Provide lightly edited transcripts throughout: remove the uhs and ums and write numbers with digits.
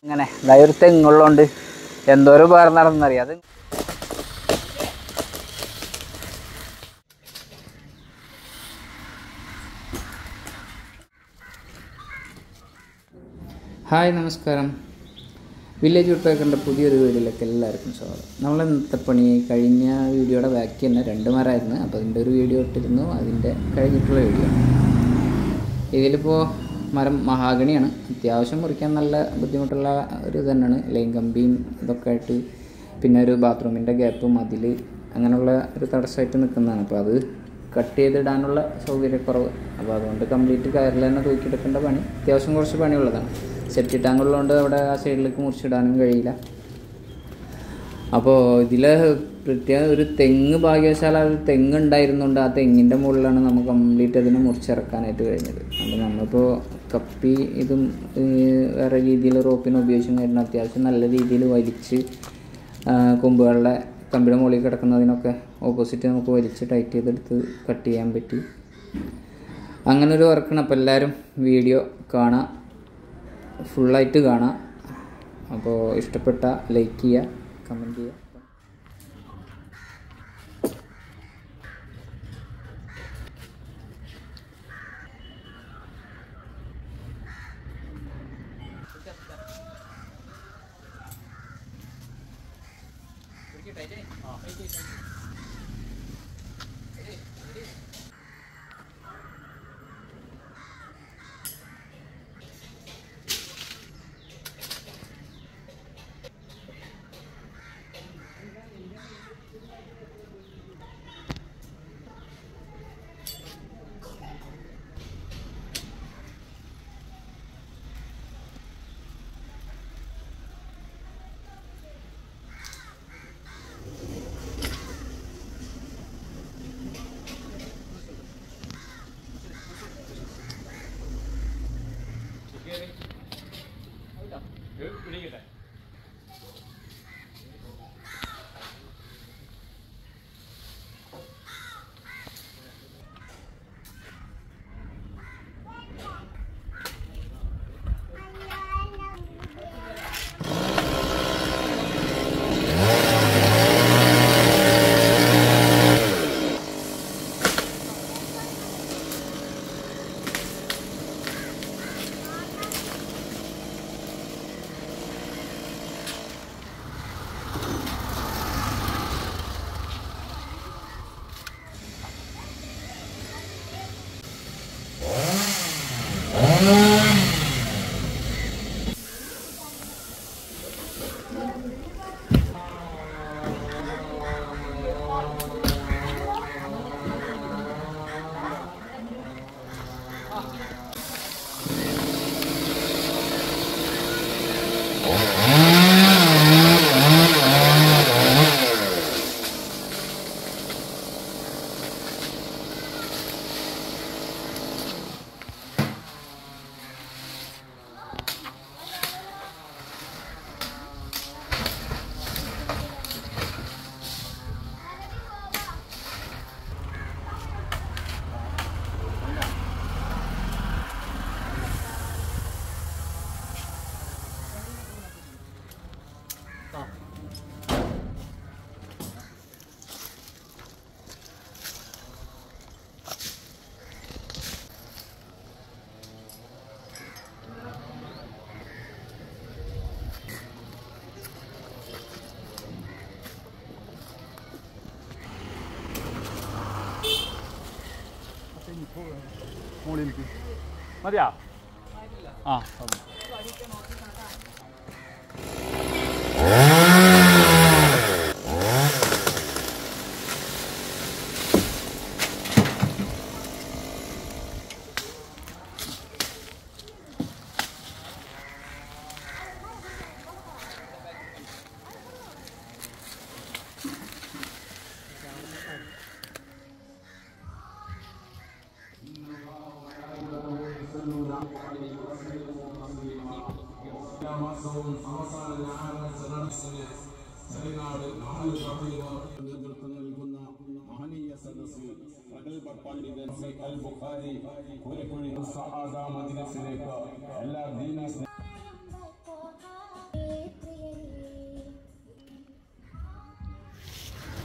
അങ്ങനെ ഒരു തെങ്ങുള്ളതുകൊണ്ട് എന്തോരം പേർ നടന്നറിയാം. അത് ഹായ്, നമസ്കാരം. വില്ലേജ് വുഡ് പേക്കറിൻ്റെ പുതിയൊരു വീഡിയോയിലേക്ക് എല്ലാവർക്കും സ്വാഗതം. നമ്മൾ ഇന്നത്തെ പണി കഴിഞ്ഞ വീഡിയോയുടെ ബാക്കി തന്നെ 2 മരമായിരുന്നു. അപ്പോൾ അതിൻ്റെ ഒരു വീഡിയോ ഇട്ടിരുന്നു, അതിൻ്റെ കഴിഞ്ഞിട്ടുള്ള വീഡിയോ. ഇതിലിപ്പോൾ മരം മഹാഗണിയാണ്. അത്യാവശ്യം മുറിക്കാൻ നല്ല ബുദ്ധിമുട്ടുള്ള ഒരു തന്നെയാണ്. ലൈൻ കമ്പിയും ഇതൊക്കെ ആയിട്ട്, പിന്നെ ഒരു ബാത്റൂമിൻ്റെ ഗ്യാപ്പും അതിൽ അങ്ങനെയുള്ള ഒരു തടസ്സമായിട്ട് നിൽക്കുന്നതാണ്. അപ്പോൾ അത് കട്ട് ചെയ്തിടാനുള്ള സൗകര്യക്കുറവ്. അപ്പോൾ അതുകൊണ്ട് കംപ്ലീറ്റ് കയറിൽ തന്നെ തൂക്കിയെടുക്കേണ്ട പണി അത്യാവശ്യം കുറച്ച് പണിയുള്ളതാണ്. സെപ്റ്റി ടാങ്ക് ഉള്ളതുകൊണ്ട് അവിടെ ആ സൈഡിലേക്ക് മുറിച്ചിടാനും കഴിയില്ല. അപ്പോൾ ഇതിൽ പ്രത്യേക ഒരു തെങ്ങ്, ഭാഗ്യവശാൽ ഒരു തെങ്ങ് ഉണ്ടായിരുന്നുകൊണ്ട് ആ തെങ്ങിൻ്റെ മുകളിലാണ് നമുക്ക് കംപ്ലീറ്റ് അതിനെ മുറിച്ചിറക്കാനായിട്ട് കഴിഞ്ഞത്. അപ്പോൾ നമ്മളിപ്പോൾ കപ്പി ഇതും വേറെ രീതിയിൽ റോപ്പിനെ ഉപയോഗിച്ചും കഴിഞ്ഞാൽ അത്യാവശ്യം നല്ല രീതിയിൽ വലിച്ച് കൊമ്പുകളുടെ കമ്പിയുടെ മുകളിൽ കിടക്കുന്നതിനൊക്കെ ഓപ്പോസിറ്റ് നമുക്ക് വലിച്ച് ടൈറ്റ് ചെയ്തെടുത്ത് കട്ട് ചെയ്യാൻ പറ്റി. അങ്ങനൊരു വർക്കാണ്. അപ്പോൾ എല്ലാവരും വീഡിയോ കാണാം, ഫുള്ളായിട്ട് കാണാം. അപ്പോൾ ഇഷ്ടപ്പെട്ട ലൈക്ക് ചെയ്യുക, കമൻറ്റ് ചെയ്യുക. മുകളിലേക്ക് മതിയാ? ആ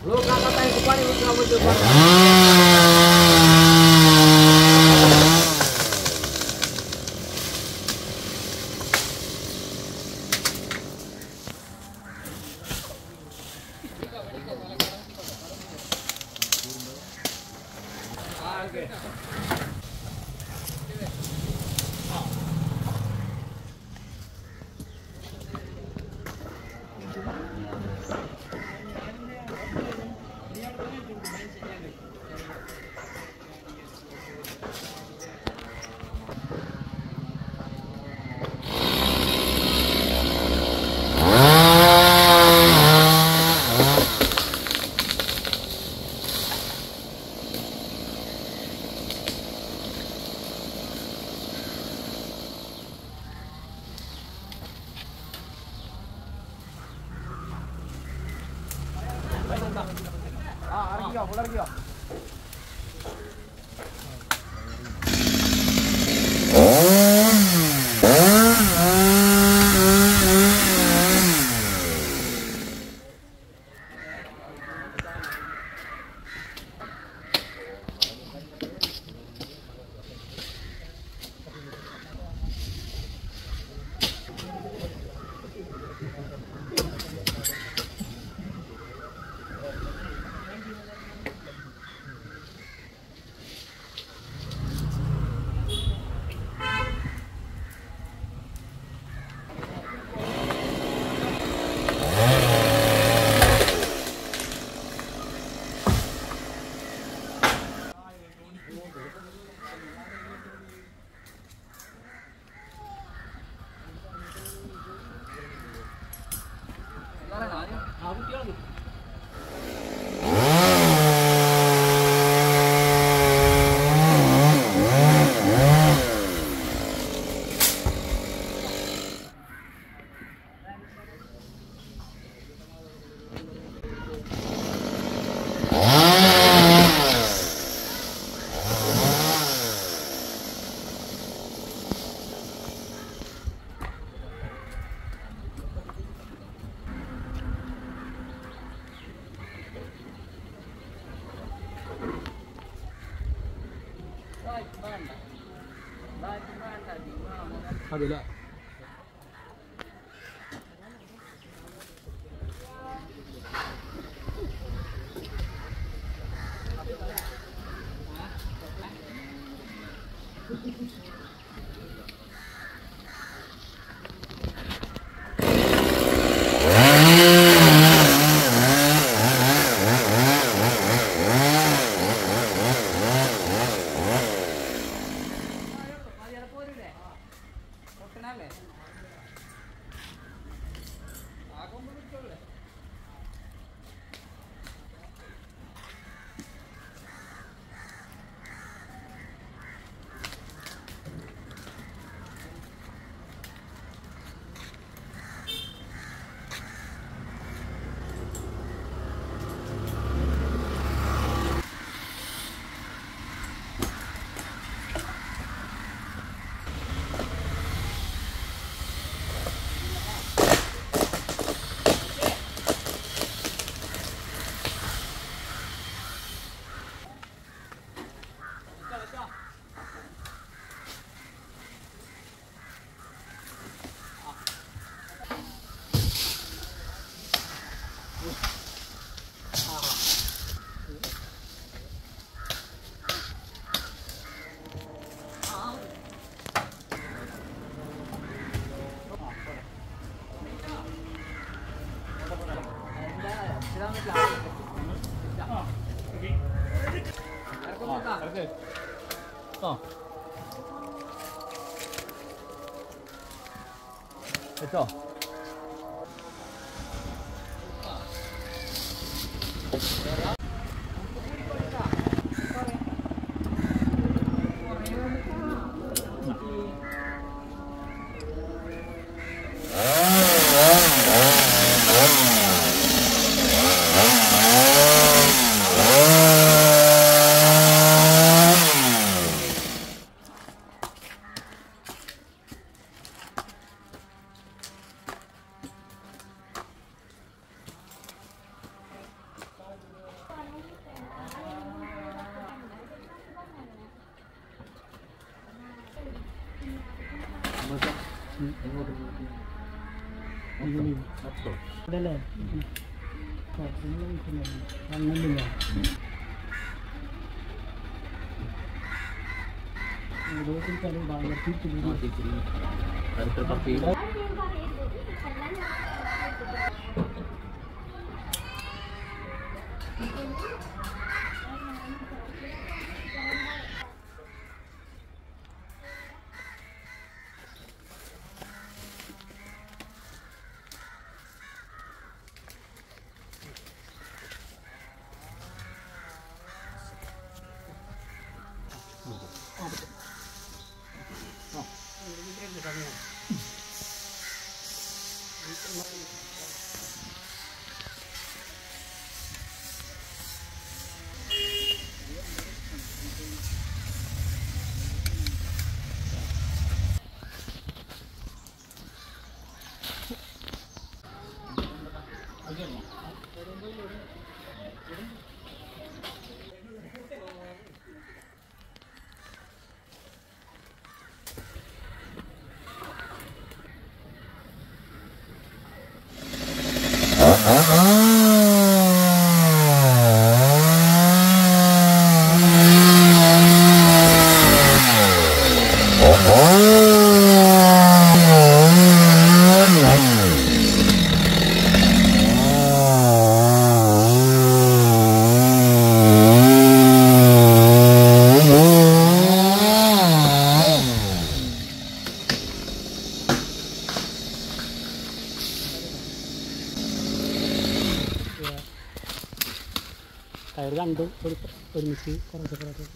അതില്ല 됐죠? ടയർ രണ്ടും ഒരുമിച്ച് കുറച്ച്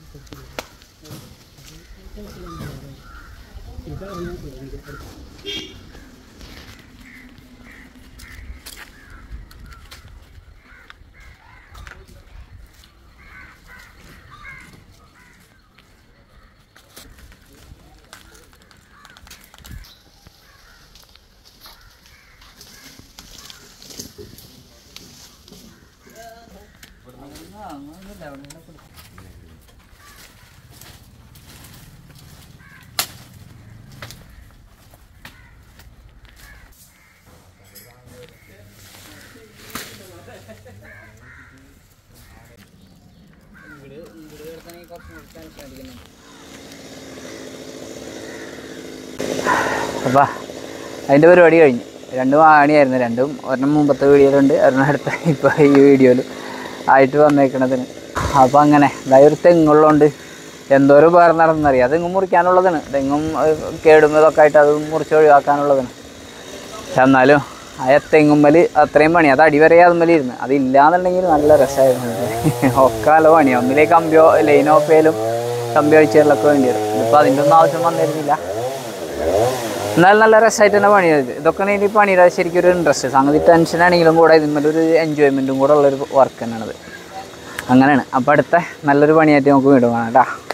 അപ്പം അതിൻ്റെ പരിപാടി കഴിഞ്ഞു. 2 വാണിയായിരുന്നു. രണ്ടും ഒരെണ്ണം മുമ്പത്തെ വീഡിയോയിലുണ്ട്, ഒരെണ്ണം അടുത്ത ഇപ്പോൾ ഈ വീഡിയോയിൽ ആയിട്ട് വന്നേക്കണതിന്. അപ്പോൾ അങ്ങനെ ഒരു തെങ്ങുള്ളതുകൊണ്ട് എന്തോരം ഉപകാരം നടന്നറിയാം. തെങ്ങും മുറിക്കാനുള്ളതാണ്, തെങ്ങും കേടുന്നതൊക്കെ ആയിട്ട് അത് മുറിച്ച് ഒഴിവാക്കാനുള്ളതാണ്. പക്ഷെ എന്നാലും ആ തെങ്ങുമ്മൽ അത്രയും പണി, അത് അടിവരെ അതുമ്മലിരുന്ന്, അതില്ലാന്നുണ്ടെങ്കിൽ നല്ല രസമായിരുന്നു. ഒക്കെ നല്ല പണിയാണ്. ഒന്നിലേക്ക് കമ്പിയോ ലൈൻ ഓഫ് ചെയ്യലും കമ്പി അഴിച്ചുകളിലൊക്കെ വേണ്ടി വരും. ഇതിപ്പോൾ അതിൻ്റെ ഒന്നും ആവശ്യം വന്നിരുന്നില്ല. എന്നാലും നല്ല രസമായിട്ട് തന്നെ പണിയത്. ഇതൊക്കെയാണ് ഇനി പണിയുടെ ശരിക്കും ഒരു ഇൻട്രസ്റ്റ്. സംഗതി ടെൻഷനാണെങ്കിലും കൂടെ ഇതിന്മേലൊരു എൻജോയ്മെൻറ്റും കൂടെ ഉള്ളൊരു വർക്ക് തന്നെയാണത്. അങ്ങനെയാണ്. അപ്പോൾ അടുത്ത നല്ലൊരു പണിയായിട്ട് നമുക്ക് വീണ്ടും കാണാം കേട്ടോ.